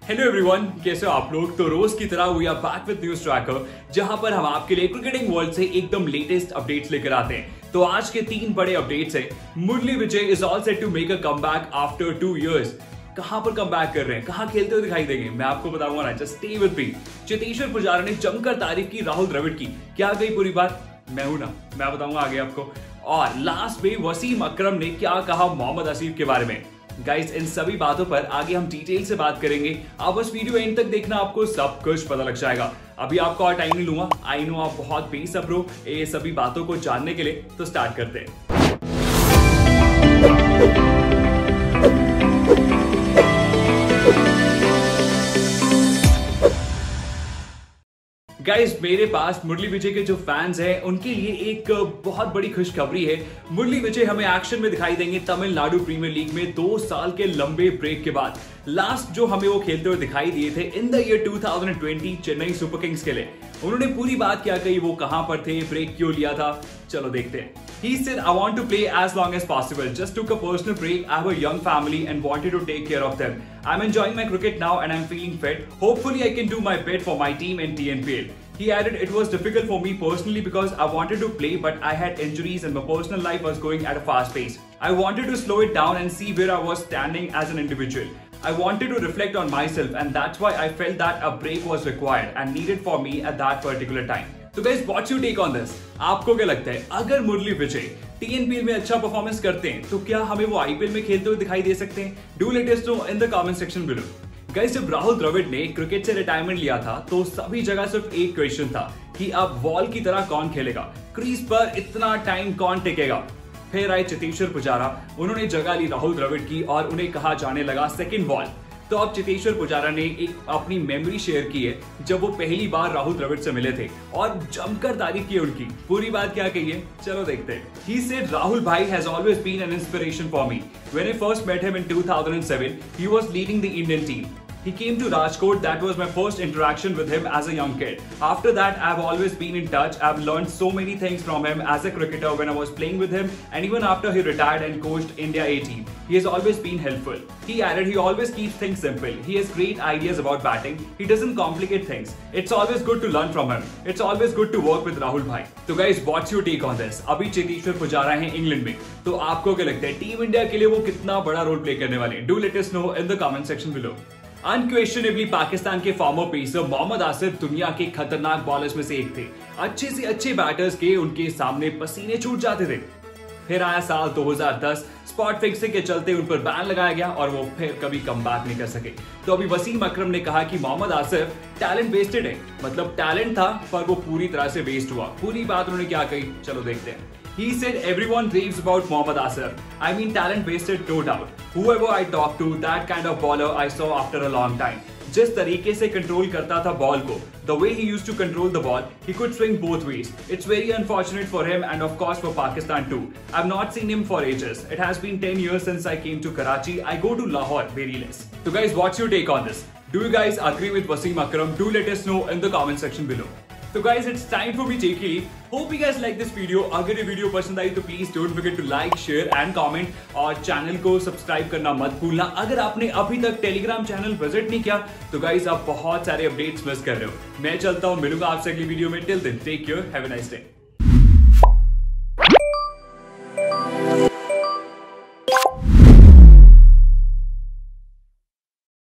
Hello everyone, कैसे हो आप लोग। तो रोज की तरह we are back with news tracker, जहां पर हम आपके लिए क्रिकेटिंग वर्ल्ड से एकदम लेटेस्ट अपडेट्स लेकर आते हैं। तो आज के 3 बड़े अपडेट्स हैं। Murali Vijay is all set to make a comeback after 2 years। कहां पर कमबैक कर रहे हैं, कहां खेलते हुए दिखाई देंगे, मैं आपको बताऊंगा ना। Just stay with me. Cheteshwar Pujara ने जमकर तारीफ की राहुल द्रविड़ की। क्या गई पूरी बात, मैं हूं ना, मैं बताऊंगा आगे आपको। और लास्ट में वसीम अकरम ने क्या कहा मोहम्मद आसिफ के बारे में। गाइस, इन सभी बातों पर आगे हम डिटेल से बात करेंगे। आप बस वीडियो एंड तक देखना, आपको सब कुछ पता लग जाएगा। अभी आपको और टाइम नहीं लूंगा, आई नो आप बहुत बेसब्र हो ये सभी बातों को जानने के लिए। तो स्टार्ट करते हैं। गाइस, मेरे पास मुरली विजय के जो फैंस हैं उनके लिए एक बहुत बड़ी खुशखबरी है। मुरली विजय हमें एक्शन में दिखाई देंगे तमिलनाडु प्रीमियर लीग में 2 साल के लंबे ब्रेक के बाद। लास्ट जो हमें वो खेलते हुए दिखाई दिए थे in the year 2020 Chennai Super Kings के लिए। उन्होंने पूरी बात क्या कही, वो कहां पर थे, ब्रेक क्यों लिया था, चलो देखते हैं। He said, I want to play as long as possible. Just took a personal break. I have a young family and wanted to take care of them. I'm enjoying my cricket now and I'm feeling fit. Hopefully I can do my bit for my team in TNPL. He added, it was difficult for me personally because I wanted to play but I had injuries and my personal life was going at a fast pace. I wanted to slow it down and see where I was standing as an individual. I wanted to reflect on myself and that's why I felt that a break was required and needed for me at that particular time. तो guys, what's your take on this? आपको क्या लगता है, अगर Murali Vijay TNPL में अच्छा performance करते हैं तो क्या हमें वो आईपीएल में खेलते हुए दिखाई दे सकते हैं? Do let us know in the comment section below. Guys, जब राहुल द्रविड़ ने क्रिकेट से रिटायरमेंट लिया था तो सभी जगह सिर्फ एक क्वेश्चन था कि अब वॉल की तरह कौन खेलेगा, क्रीज पर इतना टाइम कौन टिकेगा। फिर आए चेतेश्वर पुजारा, उन्होंने जगह ली राहुल द्रविड़ की और उन्हें कहा जाने लगा सेकंड बॉल। तो अब चेतेश्वर पुजारा ने एक अपनी मेमोरी शेयर की है जब वो पहली बार राहुल द्रविड़ से मिले थे और जमकर तारीफ की उनकी। पूरी बात क्या कही है, चलो देखते हैं। He said Rahul bhai has always been an inspiration for me. When I first met him in 2007, he was leading the Indian team. He came to Rajkot. That was my first interaction with him as a young kid. After that, I've always been in touch. I've learned so many things from him as a cricketer when I was playing with him, and even after he retired and coached India A team. He has always been helpful. He added, he always keeps things simple. He has great ideas about batting. He doesn't complicate things. It's always good to learn from him. It's always good to work with Rahul bhai. तो guys, what's your take on this? अभी चेतेश्वर पुजारा हैं England में, तो आपको क्या लगता है team India के लिए वो कितना बड़ा रोल प्ले करने वाले हैं? Do let us know in the comment section below. Unquestionably Pakistan के फॉर्मर पेसर मोहम्मद आसिफ दुनिया के खतरनाक बॉलर्स में से एक थे। अच्छे से अच्छे बैटर्स के उनके सामने पसीने छूट जाते थे। फिर आया साल 2010, स्पॉट फिक्सिंग के चलते उन पर बैन लगाया गया और वो फिर कभी कमबैक नहीं कर सके। तो अभी वसीम अकरम ने कहा कि मोहम्मद आसिफ टैलेंट वेस्टेड है, मतलब टैलेंट था पर वो पूरी तरह से वेस्ट हुआ। पूरी बात उन्होंने क्या कही, चलो देखते हैं। He said everyone raves about Mohammad Asif. I mean, talent wasted, no doubt. Whoever I talked to, that kind of bowler I saw after a long time. जिस तरीके से कंट्रोल करता था बॉल को, the way he used to control the ball, he could swing both ways. It's very unfortunate for him and of course for Pakistan too. I've not seen him for ages. It has been 10 years since I came to Karachi. I go to Lahore very less. So guys, what's your take on this? Do you guys agree with Wasim Akram? Do let us know in the comment section below. So guys, it's time for me to take leave. Hope you guys like this video. अगर ये video पसंद आई तो please don't forget to like, share and comment और channel को subscribe करना मत भूलना। अगर आपने अभी तक टेलीग्राम चैनल विजिट नहीं किया तो गाइस आप बहुत सारे अपडेट्स मिस कर रहे हो। मैं चलता हूँ, मिलूंगा आपसे अगली वीडियो में। Till then take care, have a nice day.